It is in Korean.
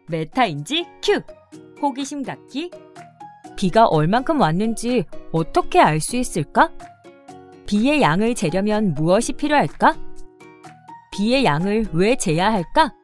메타인지 큐! 호기심 갖기. 비가 얼만큼 왔는지 어떻게 알 수 있을까? 비의 양을 재려면 무엇이 필요할까? 비의 양을 왜 재야 할까?